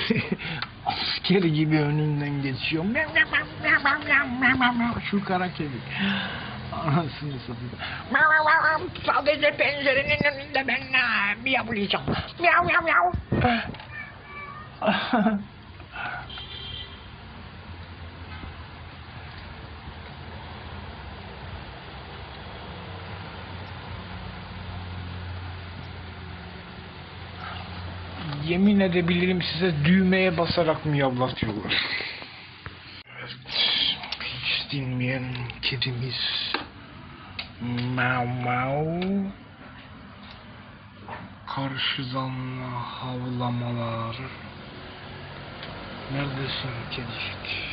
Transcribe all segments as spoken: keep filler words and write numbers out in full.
Asker gibi önünden geçiyor. Şu kara kedi. Anasını satayım. Sadece pencerenin önünde ben ne miyavlayacağım. Miyav miyav miyav. Yemin edebilirim size, düğmeye basarak miyavlatıyorlar. Evet, hiç dinmeyen kedimiz. Mau mau. Karşıdan havlamalar. Neredesin kedicik?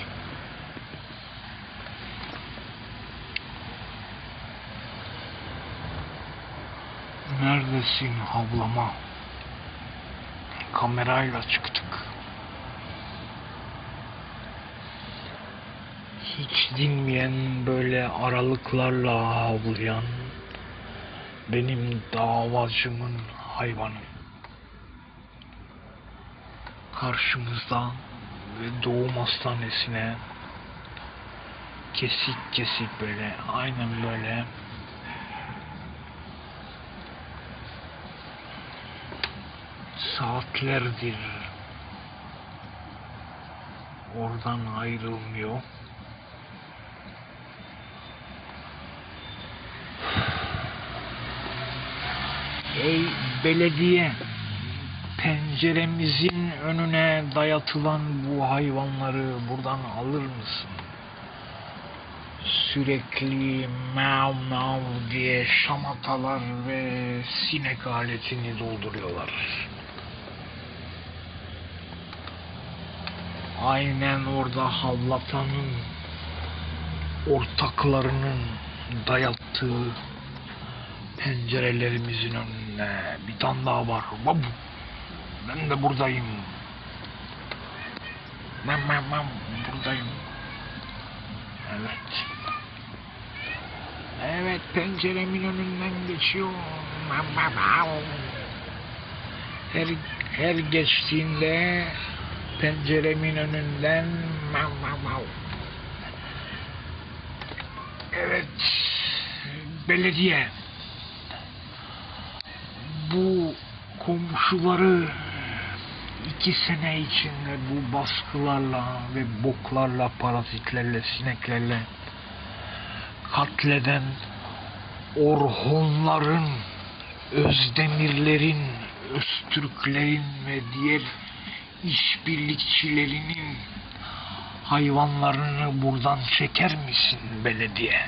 Neredesin havlama? Kamerayla çıktık. Hiç dinmeyen, böyle aralıklarla havlayan benim davacımın hayvanı. Karşımızda ve doğum hastanesine kesik kesik, böyle aynen böyle saatlerdir oradan ayrılmıyor. Ey belediye, penceremizin önüne dayatılan bu hayvanları buradan alır mısın? Sürekli mav mav diye şamatalar ve sinek aletini dolduruyorlar. Aynen orada havlatanın ortaklarının dayattığı pencerelerimizin önüne bir tane daha var. Bab, ben de buradayım. Ben, ben, ben buradayım. Evet. Evet, penceremin önünden geçiyor. Her, her geçtiğinde penceremin önünden. Evet, belediye. Bu komşuları iki sene içinde bu baskılarla ve boklarla, parazitlerle, sineklerle katleden Orhonların, Özdemirlerin, Öztürklerin ve diğer işbirlikçilerinin hayvanlarını buradan çeker misin belediye?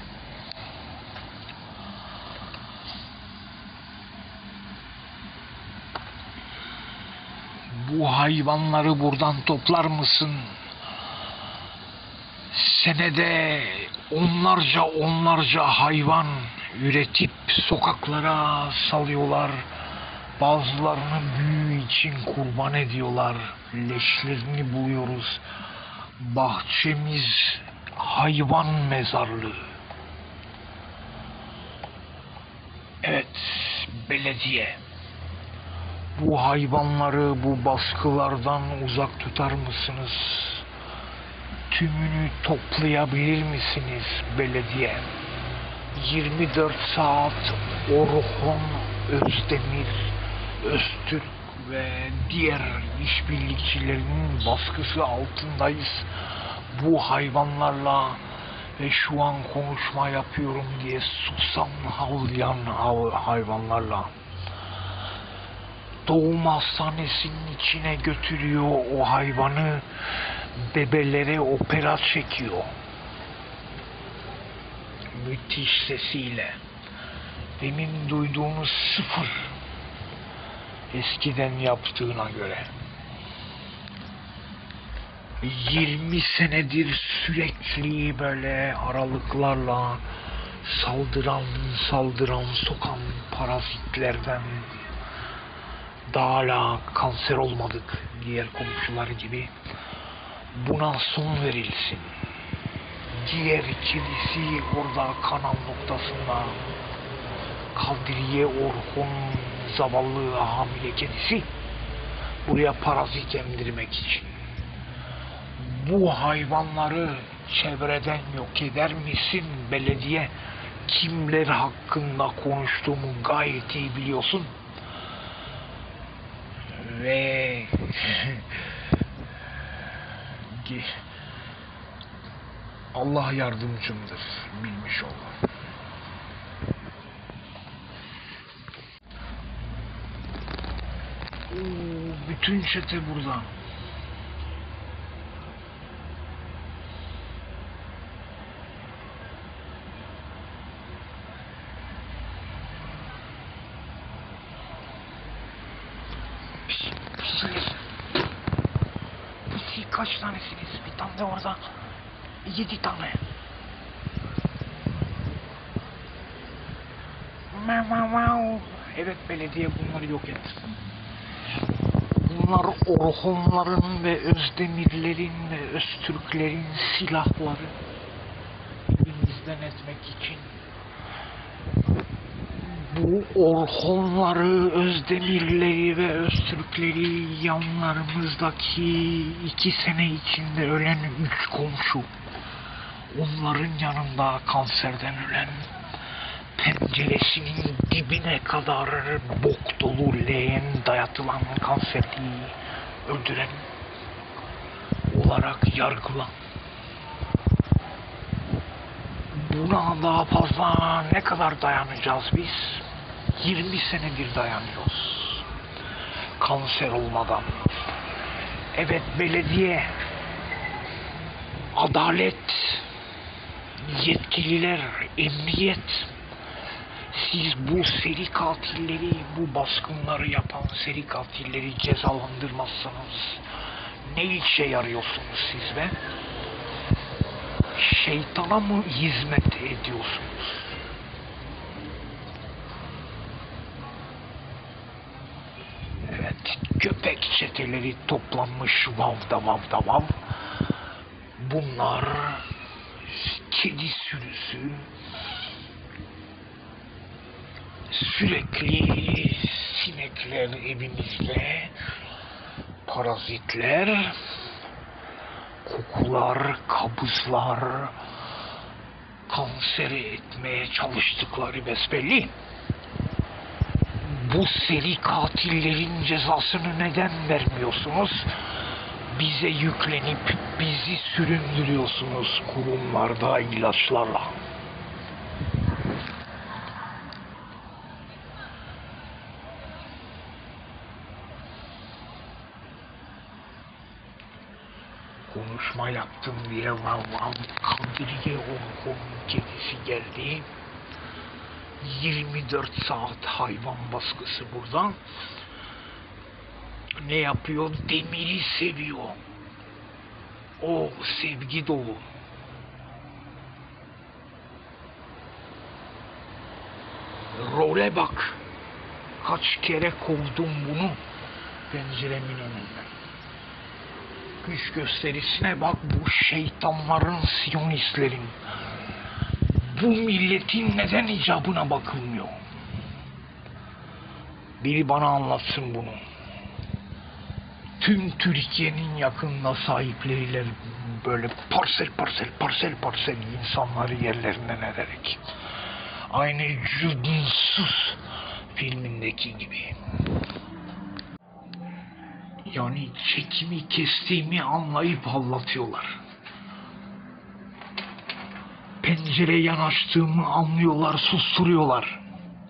Bu hayvanları buradan toplar mısın? Senede onlarca onlarca hayvan üretip sokaklara salıyorlar. Bazılarını büyü için kurban ediyorlar. Leşlerini buluyoruz. Bahçemiz hayvan mezarlığı. Evet, belediye. Bu hayvanları bu baskılardan uzak tutar mısınız? Tümünü toplayabilir misiniz belediye? yirmi dört saat Orhon, Özdemir, Öztürk ve diğer işbirlikçilerinin baskısı altındayız. Bu hayvanlarla ve şu an konuşma yapıyorum diye susam havlayan hayvanlarla. Doğum hastanesinin içine götürüyor o hayvanı, bebelere opera çekiyor. Müthiş sesiyle. Demin duyduğunuz sıfır. Eskiden yaptığına göre. yirmi senedir sürekli böyle aralıklarla saldıran, saldıran, sokan parazitlerden daha hala kanser olmadık diğer komşular gibi. Buna son verilsin. Diğer kedisi orada kanal noktasında. Kadriye Orhon zavallı hamile kedisi. buraya parazit emdirmek için. Bu hayvanları çevreden yok eder misin belediye? Kimler hakkında konuştuğumu gayet iyi biliyorsun. Ve Allah yardımcımdır, bilmiş ol. Oo, bütün çete burada. Pişsiniz. Pisi kaç tanesiniz? Bir tane de orada. Yedi tane. Evet, belediye bunları yok etti. Bunlar Orhonların ve Özdemirlerin ve Öztürklerin silahları. Elimizden etmek için. Bu Orhonları, Özdemirleri ve Öztürkleri yanlarımızdaki iki sene içinde ölen üç komşu. Onların yanında kanserden ölen, penceresinin dibine kadar bok dolu leğen dayatılan kanserliği öldüren olarak yargılan. Buna daha fazla ne kadar dayanacağız biz? yirmi senedir dayanıyoruz. Kanser olmadan. Evet belediye, adalet, yetkililer, emniyet, siz bu seri katilleri, bu baskınları yapan seri katilleri cezalandırmazsanız ne işe yarıyorsunuz siz be? Şeytana mı hizmet ediyorsunuz? Evet, köpek çeteleri toplanmış vavda vavda vav. Bunlar kedi sürüsü. Sürekli sinekler evimizde, parazitler, kokular, kabızlar, kanseri etmeye çalıştıkları besbelli. Bu seri katillerin cezasını neden vermiyorsunuz? Bize yüklenip bizi süründürüyorsunuz kurumlarda ilaçlarla. Konuşma yaptım diye vav vav Kadriye Orhon'un kedisi geldi. yirmi dört saat hayvan baskısı burada. Ne yapıyor? Demiri seviyor. O sevgi dolu. Role bak. Kaç kere kovdum bunu penceremin önünden. Güç gösterisine bak bu şeytanların, siyonistlerin. Bu milletin neden icabına bakılmıyor? Biri bana anlatsın bunu. Tüm Türkiye'nin yakında sahipleriyle böyle parsel parsel parsel parsel insanları yerlerinden ederek. Aynı Cudunsuz filmindeki gibi. Yani çekimi kestiğimi anlayıp anlatıyorlar. Pencere yanaştığımı anlıyorlar, susturuyorlar.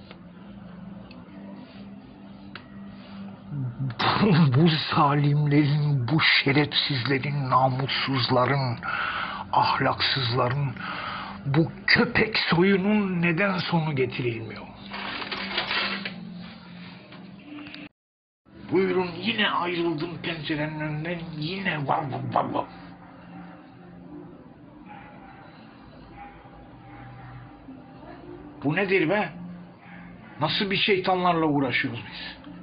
Bu zalimlerin, bu şerefsizlerin, namussuzların, ahlaksızların, bu köpek soyunun neden sonu getirilmiyor? Buyurun, yine ayrıldım pencerenin önünden, yine vav vav vav vav. Bu nedir be? Nasıl bir şeytanlarla uğraşıyoruz biz?